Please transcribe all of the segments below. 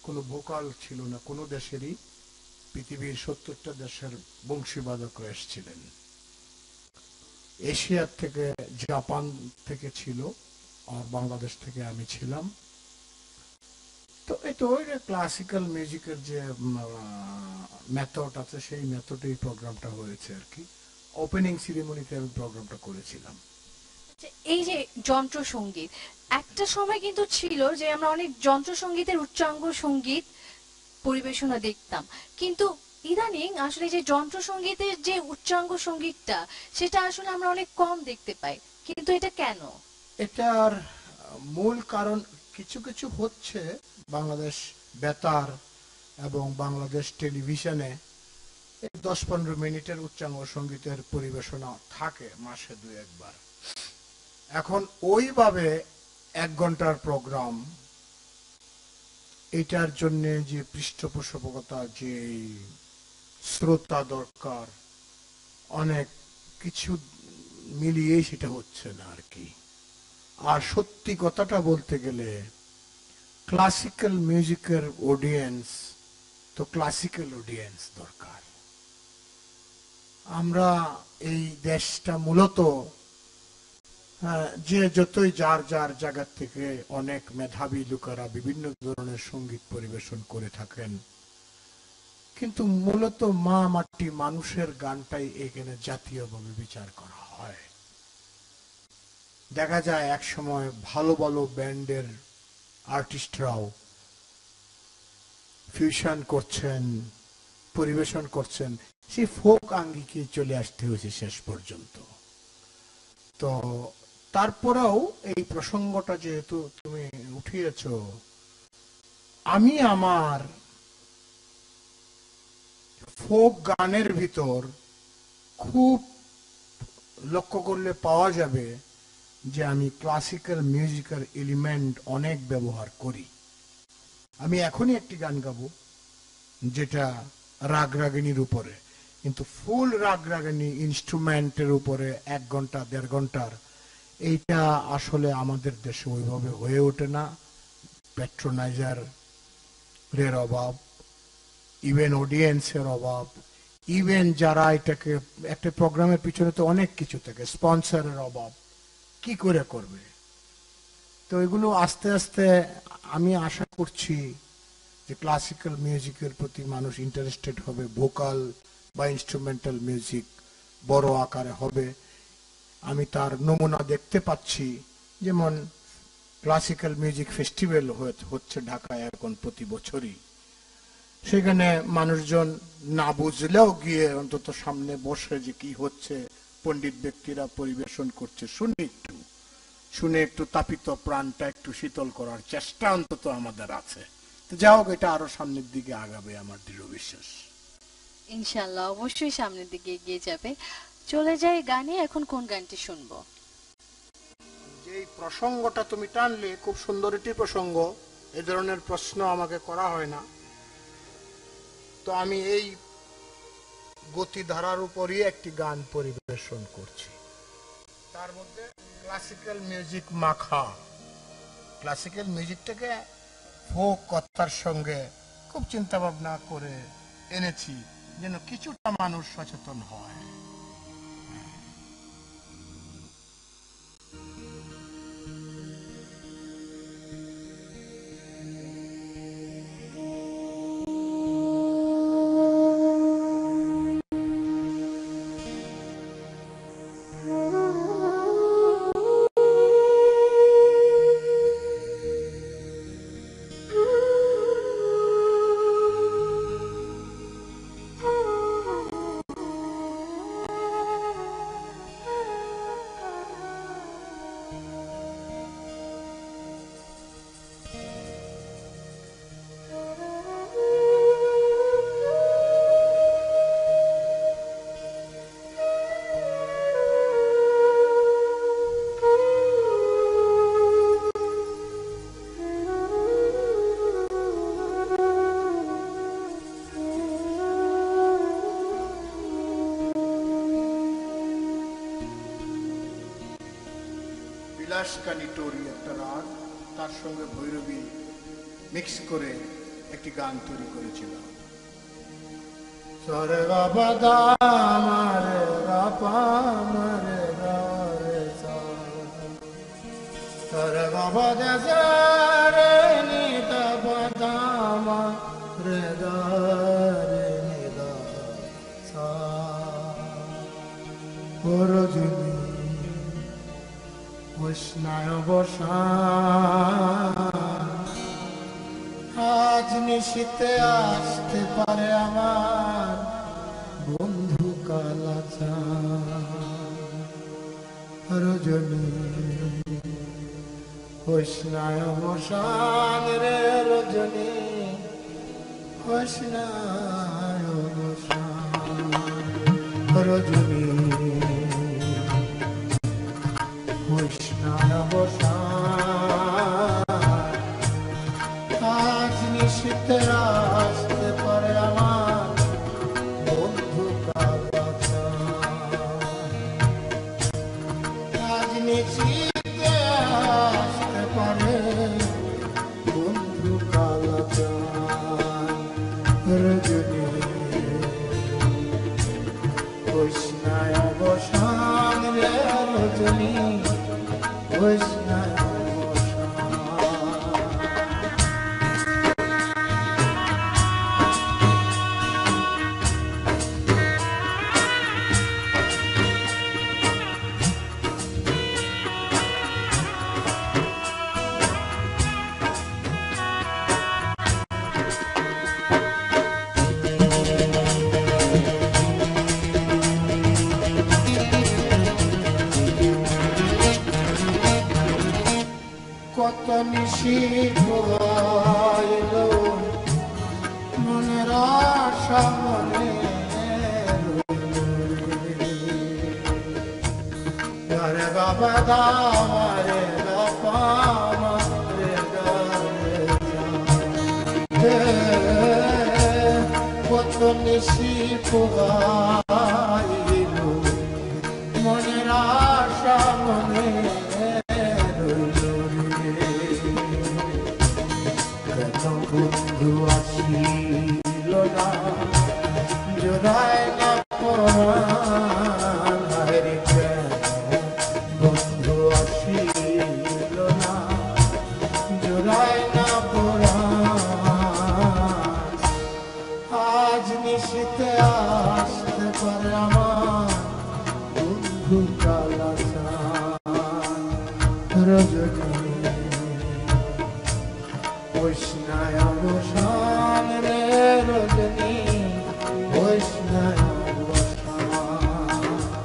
কোনো ভোকাল ছিল না কোনো দেশেরই। পৃথিবীর 70টা দেশের বংশীবাদকরা এসেছিলেন। এশিয়ার থেকে, জাপান থেকে ছিল, আর বাংলাদেশ থেকে আমি ছিলাম। তো এটা ওই ক্লাসিক্যাল মিউজিকের যে মেথড আছে সেই মেথডে এই প্রোগ্রামটা হয়েছে আর কি। ওপেনিং সিরিমনিতে আমি প্রোগ্রামটা করেছিলাম। এই যে যন্ত্র সঙ্গীত, একটা সময় কিন্তু ছিল যে আমরা অনেক যন্ত্র সঙ্গীতের উচ্চাঙ্গ সঙ্গীত পরিবেশনা দেখতাম, কিন্তু ইদানিং আসলে যে যন্ত্র সঙ্গীতের যে উচ্চাঙ্গ সঙ্গীতটা সেটা আসলে আমরা অনেক কম দেখতে পাই, কিন্তু এটা কেন? এটার মূল কারণ কিছু কিছু হচ্ছে। বাংলাদেশ বেতার এবং বাংলাদেশ টেলিভিশনে 10-15 মিনিটের উচ্চাঙ্গ সঙ্গীতের পরিবেশনা থাকে মাসে 2-1 বার। এখন ওইভাবে 1 ঘন্টার প্রোগ্রাম, এটার জন্য যে পৃষ্ঠপোষকতা, যে শ্রোতা দরকার, অনেক কিছু মিলিয়ে সেটা হচ্ছে না আর কি। আর সত্যি কথাটা বলতে গেলে ক্লাসিক্যাল মিউজিকের অডিয়েন্স তো ক্লাসিক্যাল অডিয়েন্স দরকার। আমরা এই দেশটা মূলত যে যতই যার যার জায়গা থেকে অনেক মেধাবী লোকেরা বিভিন্ন ধরনের সঙ্গীত পরিবেশন করে থাকেন, কিন্তু মূলত মা মাটি মানুষের গানটাই এখানে জাতীয়ভাবে বিচার করা হয়। দেখা যায় এক সময় ভালো ভালো ব্যান্ডের আর্টিস্টরাও ফিউশন করছেন, পরিবেশন করছেন, সেই ফোক আঙ্গিকে চলে আসতে হয়েছে শেষ পর্যন্ত। তো তারপরেও এই প্রসঙ্গটা যেহেতু তুমি উঠিয়েছ, আমি আমার ফোক গানের ভিতর খুব লক্ষ্য করলে পাওয়া যাবে যে আমি ক্লাসিক্যাল মিউজিক্যাল এলিমেন্ট অনেক ব্যবহার করি। আমি এখনই একটি গান গাবো যেটা রাগ রাগিনীর উপরে, কিন্তু ফুল রাগ রাগিনী ইনস্ট্রুমেন্টের উপরে 1 ঘন্টা 1.5 ঘন্টার, এইটা আসলে আমাদের দেশে ওইভাবে হয়ে ওঠে না। প্যাট্রোনাইজার এর অভাব, ইভেন অডিয়েন্সের অভাব, ইভেন যারা এটাকে একটা প্রোগ্রামের পিছনে তো অনেক কিছু থাকে, স্পন্সরের অভাব, কি করে করবে? তো এগুলো আস্তে আস্তে আমি আশা করছি যে ক্লাসিক্যাল মিউজিকের প্রতি মানুষ ইন্টারেস্টেড হবে, ভোকাল বা ইনস্ট্রুমেন্টাল মিউজিক বড় আকারে হবে। আমি তার নমুনা দেখতে পাচ্ছি, যেমন ক্লাসিক্যাল মিউজিক ফেস্টিভ্যাল হচ্ছে ঢাকায় এখন প্রতি বছরই। সেখানে মানুষজন না বুঝলেও গিয়ে অন্তত সামনে বসে যে কি হচ্ছে পণ্ডিত ব্যক্তিরা পরিবেশন করছে শুনে একটু তাপিত প্রাণটা একটু শীতল করার চেষ্টা অন্তত আমাদের আছে। তো যা হোক, এটা আরো সামনের দিকে আগাবে আমার দৃঢ় বিশ্বাস। ইনশাল্লাহ অবশ্যই সামনের দিকে এগিয়ে যাবে। চলে যাই গানে, এখন কোন গানটি শুনবো? যে প্রসঙ্গটা তুমি টানলে খুব সুন্দর একটি প্রসঙ্গ, এ ধরনের প্রশ্ন আমাকে করা হয় না। তো আমি এই গতিধারার উপরই একটি গান পরিবেশন করছি, তার মধ্যে ক্লাসিক্যাল মিউজিক মাখা। ক্লাসিক্যাল মিউজিকটাকে ফোক কথার সঙ্গে খুব চিন্তা ভাবনা করে এনেছি যেন কিছুটা মানুষ সচেতন হয়। বিলাসকানী টোরি একটা রাগ, তার সঙ্গে ভৈরবী মিক্স করে একটি গান তৈরি করেছিলাম। সরে বাবা দামারে রাপা মারে রে সা, সরে বাবা দেশরে নিতা বাদামা রে নিদা সা। ও রজনী কৃষ্ণায় বসা, আজ নিশীতে আসতে পারে আমার বন্ধু কালাচাঁদ। রজনী কৃষ্ণায় বসান রে রজনী, কৃষ্ণায় বসান রজনী, কৃষ্ণায় বসান। আজ নিশীতে আসতে পারে আমার বন্ধু কালাচাঁদ। আজ নিশীতে আসতে পারে বন্ধু কালাচাঁদ। রজনী কৃষ্ণায় বসান রে রজনী, কৃষ্ণায় কত নিশি ভোগাইল মনের আশা মনে রে বাবা দামারে বাবা মারে কত নিশি ভোগাইল মনের আশা মনে বন্ধু আসিল না জোড়ায় না পরাণ, বন্ধু আসিল না জোড়ায় না পরাণ। আজ নিশীতে আসতে পারে আমার বন্ধু কালাচাঁদ। রজনী কৃষ্ণায় বসান রে রজনী, কৃষ্ণায় বসান।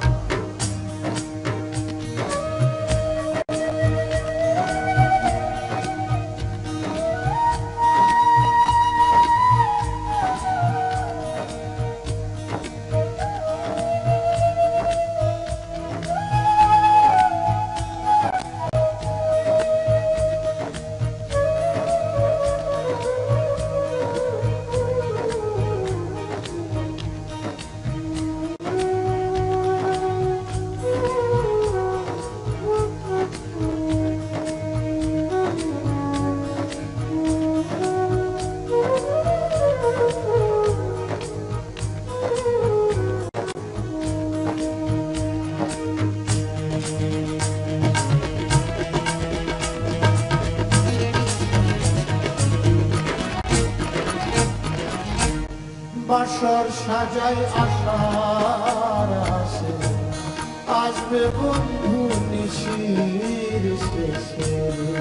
বাসর সাজাই আশার আসে, আসবে বন্ধু নিশির শেষে।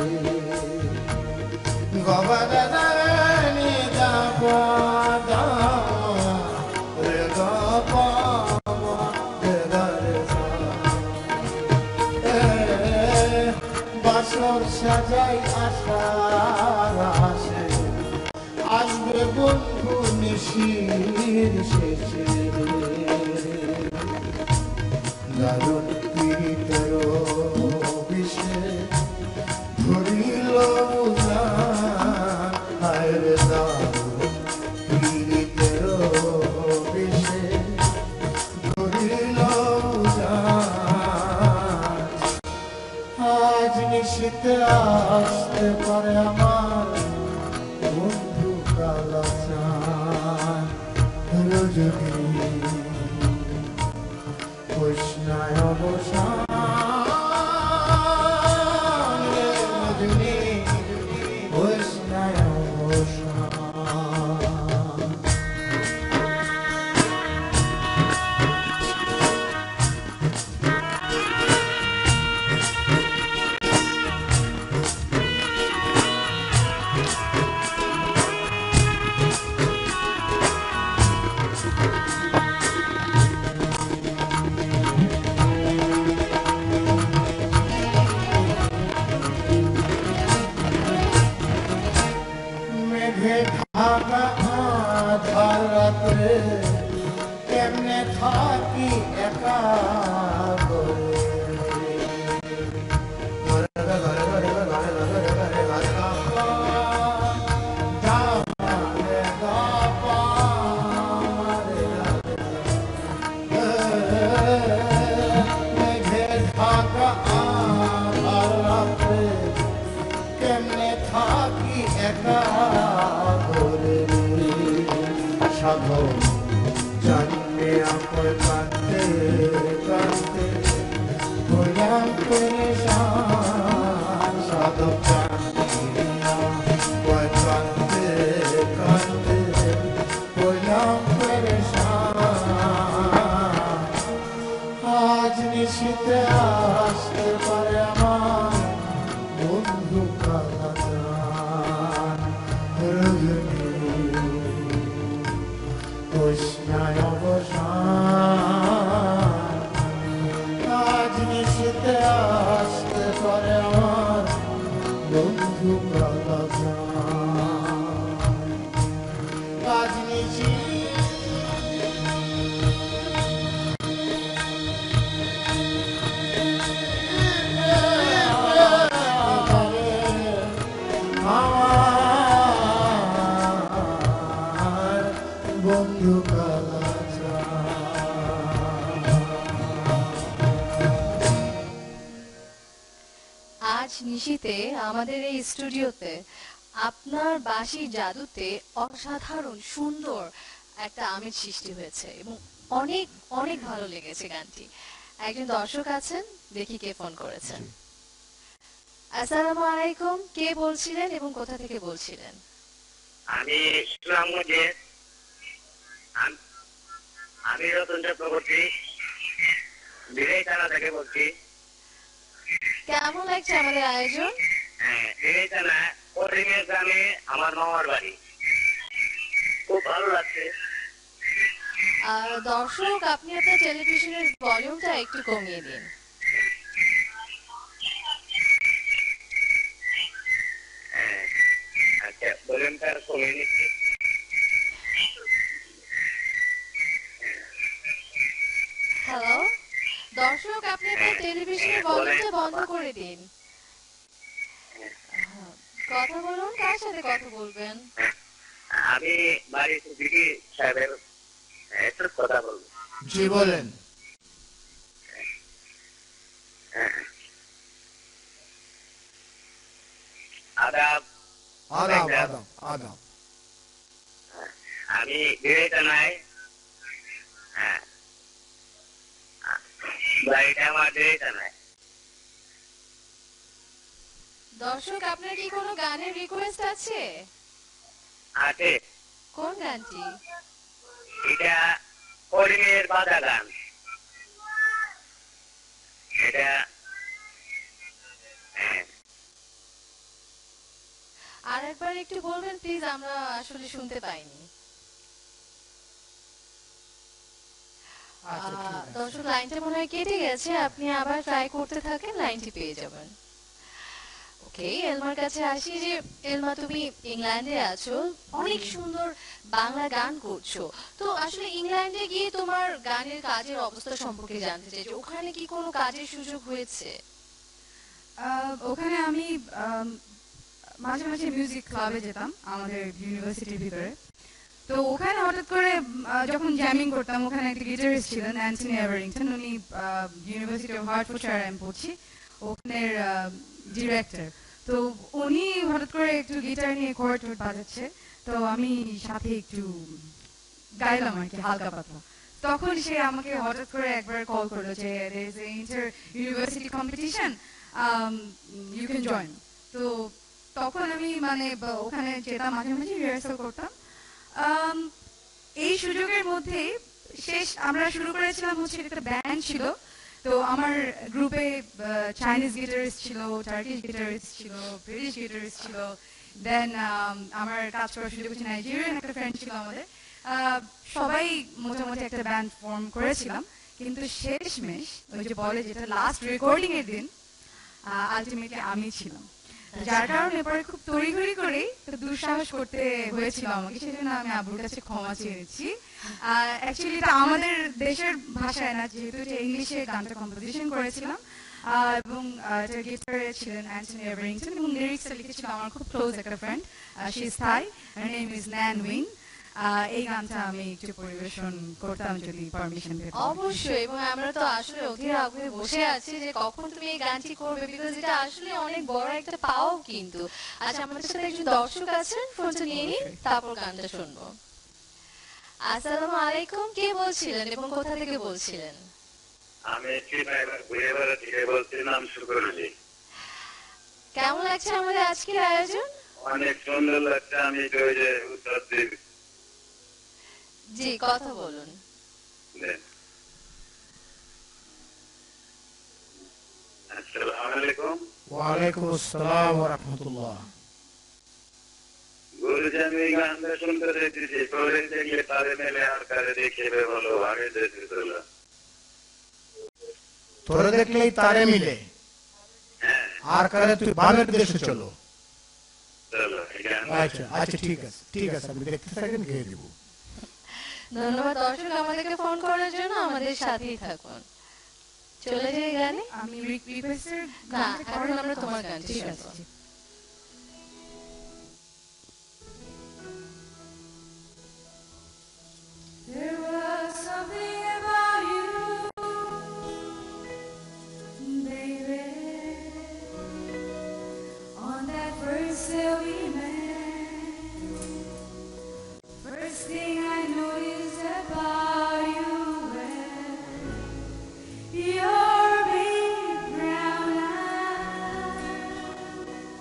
গবা দাদা নিদা বাদা রে গপা রে বাসর সাজাই আশার আসে, আসবে বন্ধু নিশির শেষে। দারুণ পীড়িতের বিষে ধরিল হায়রে, দারুণ পীড়িতের বিষে ধরিল। আজ নিশীতে আসতে পারে আমার বন্ধু কালো চাঁদ রজনী কৃষ্ণায় অবসান রজনী কৃষ্ণায় অবসান মেঘে ঢাকা আধার রাত্রে কেমনে থাকি একা করে মেঘে ঢাকা আধার রাত্রে কেমনে থাকি একা করে সাধক জানবে আমার কাঁদতে কাঁদতে হইলাম পরেশান সাধক জানবে আমার কাঁদতে কাঁদতে হইলাম পরেশান আজ নিশীথে আসতে পারে আমার বন্ধু কালাচান রজনী কৃষ্ণায় অবসান আজ নিশীথে আসতে পারে আমার বন্ধু কালাচান আজ নিশী আমার বন্ধু আজ নিশীতে আমাদের এই স্টুডিওতে আপনার বাঁশির জাদুতে অসাধারণ সুন্দর একটা আমেজ সৃষ্টি হয়েছে এবং অনেক অনেক ভালো লেগেছে গানটি। একজন দর্শক আছেন, দেখি কে ফোন করেছেন। আসসালামু আলাইকুম, কে বলছিলেন এবং কোথা থেকে বলছিলেন? আমি ইসলামগঞ্জের আমি রতন চক্রবর্তী বিরাই থানা থেকে বলছি। কেমন লাগছে আমাদের আয়োজন? হ্যাঁ, বিরাই থানা করিমের গ্রামে আমার মামার বাড়ি, খুব ভালো লাগছে। দর্শক, আপনি আপনার টেলিভিশনের ভলিউমটা একটু কমিয়ে দিন। হ্যাঁ, আচ্ছা, ভলিউমটা কমিয়ে নিচ্ছি। হ্যালো দর্শক, আপনি আপনার টেলিভিশনের ভলিউমটা বন্ধ করে দিন। কথা বলুন, কার সাথে কথা বলবেন? আমি বাড়িতে দিদি সাহেবের একটু কথা বলবো। জি বলেন। আদাব। আদাব আদাব আদাব। আমি বিরাই থানায়, হ্যাঁ, বাড়িটা আমার বিরাই থানায়। দর্শক, আপনার কি কোনো গানের রিকোয়েস্ট আছে? আছে। কোন গানটি? এটা করিমের বাধা গান। এটা আর একবার একটু বলবেন প্লিজ, আমরা আসলে শুনতে পাইনি। আচ্ছা, ঠিক আছে। দর্শক, লাইনটা মনে হয় কেটে গেছে, আপনি আবার ট্রাই করতে থাকেন, লাইনটি পেয়ে যাবেন। ওকে, এলমার কাছে আসি। যে এলমা, তুমি ইংল্যান্ডে আছো, অনেক সুন্দর বাংলা গান করছো, তো আসলে ইংল্যান্ডে গিয়ে তোমার গানের কাজের অবস্থা সম্পর্কে জানতে চাই, যে ওখানে কি কোনো কাজের সুযোগ হয়েছে? ওখানে আমি মাঝে মাঝে মিউজিক ক্লাবে যেতাম আমাদের ইউনিভার্সিটির ভিতরে। তো ওখানে হঠাৎ করে যখন জ্যামিং করতাম, ওখানে একটা গিটারিস্ট ছিলেন অ্যান্টনি এভারিংটন, উনি ইউনিভার্সিটি অফ হার্টফোর্ডশায়ারে আমি পড়ছি, ওখানের ডিরেক্টর। তো উনি হঠাৎ করে একটু গিটার নিয়ে কর্ড বাজাচ্ছে, তো আমি সাথে একটু গাইলাম আর কি হালকা পাতলা। তখন সে আমাকে হঠাৎ করে একবার কল করলো যে there is a inter university competition, you can join. তো তখন আমি মানে ওখানে যেতাম, মাঝে মাঝে রিহার্সাল করতাম। আম, এই সুযোগের মধ্যে আমরা শুরু করেছিলাম হচ্ছে একটা ব্যান্ড ছিল। তো আমার গ্রুপে চাইনিজ গিটারিস্ট ছিল, টার্কিশ গিটারিস্ট ছিল, ব্রিটিশ গিটারিস্ট ছিল, দেন আমার কাজ করার সুযোগ হচ্ছে নাইজেরিয়ান একটা ফ্রেন্ড ছিল আমাদের। সবাই মোটামুটি একটা ব্যান্ড ফর্ম করেছিলাম, কিন্তু শেষমেশ ওই যে বলে যেটা লাস্ট রেকর্ডিং এর দিন আলটিমেটলি আমি ছিলাম। যার কারণে পরে খুব তড়িঘড়ি করে দুঃসাহস করতে হয়েছিল আমাকে, সেজন্য আমি আব্বুর কাছে ক্ষমা চেয়েছি। অ্যাকচুয়ালি এটা আমাদের দেশের ভাষায় না, যেহেতু এটা ইংলিশে গানটা কম্পোজিশন করেছিলাম, এবং এটা গিটারে ছিলেন অ্যান্টনি এভারিংটন, এবং লিরিক্সটা লিখেছিল আমার খুব ক্লোজ একটা friend, she is Thai, her name is Nan Win. এই গানটা আমি একটু পরিবেশন করতাম যদি পারমিশন পেতাম। অবশ্যই, এবং আমরা তো আসলে অধীর আগ্রহে বসে আছি যে কখন তুমি এই গানটি করবে, বিকজ এটা আসলে অনেক বড় একটা পাও কিন্তু। আচ্ছা, আমাদের সাথে একজন দর্শক আছেন, ফোনটা নিয়ে নিন, তারপর গানটা শুনবো। আসসালামু আলাইকুম, কে বলছিলেন এবং কোথা থেকে বলছিলেন? আমি ঘুরে থেকে বলছি, নাম শুকরুলি। কেমন লাগছে আমাদের আজকের আয়োজন? অনেক সুন্দর লাগছে। আমি তো ওই যে উত্তর দ্বীপ। জি, কথা বলুন। আসসালামু আলাইকুম। ওয়ালাইকুম আসসালাম ওয়া রাহমাতুল্লাহ। গুরুজি, আমি এই গানটা শুনতে চাইতেছি, পরে দেখলে তারে মেলে আর কারে দেখে ভালো আগে যেতে চলো। তোরে দেখলেই তারে মিলে, আর কারে তুই বামের দেশে চলো। চলো, এই গান। আচ্ছা আচ্ছা, ঠিক আছে ঠিক আছে, আমি দেখতে থাকেন, গিয়ে দিব। ধন্যবাদ দর্শক আমাদেরকে ফোন করার জন্য, আমাদের সাথেই থাকুন। চলে যাই গানে। আমি রিকোয়েস্টের না, এখন আমরা তোমার গানটি শুনবো। There was something about you, baby, on that first day we met. First thing I noticed about you, your big brown eyes.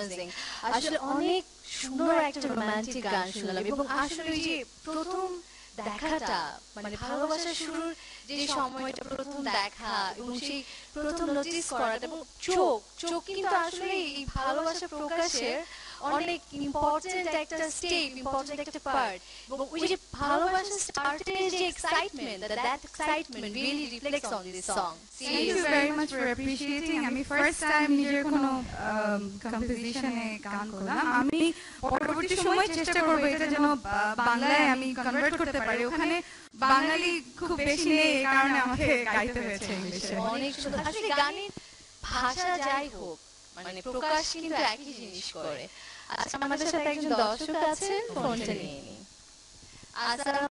Amazing. আসলে অনেক সুন্দর একটা রোমান্টিক গান শুনলাম, এবং আসলে ওই যে প্রথম দেখাটা, মানে ভালোবাসার শুরুর যে সময়টা, প্রথম দেখা এবং সেই প্রথম নোটিস করাটা, এবং চোখ চোখ কিন্তু আসলে এই ভালোবাসা প্রকাশের অনেক ইম্পর্টেন্ট একটা স্টেপ, ইম্পর্টেন্ট একটা পার্ট। এবং ওই যে ভালোবাসা স্টার্টের যে excitement, that excitement really reflects on this song. Thank you very much for appreciating. আমি ফার্স্ট টাইম নিজের কোনো কম্পোজিশনে গান করলাম। আমি পরবর্তী সময় চেষ্টা করবো এটা যেন বাংলায় আমি কনভার্ট করতে পারি। ওখানে বাঙালি খুব বেশি নেই, এই কারণে আমাকে গাইতে হয়েছে ইংলিশে। অনেক সুন্দর। আসলে গানের ভাষা যাই হোক, মানে প্রকাশ কিন্তু একই জিনিস করে। আচ্ছা, আমাদের সাথে একজন দর্শক আছেন, ফোনটা নিয়ে নিই। আসসালামু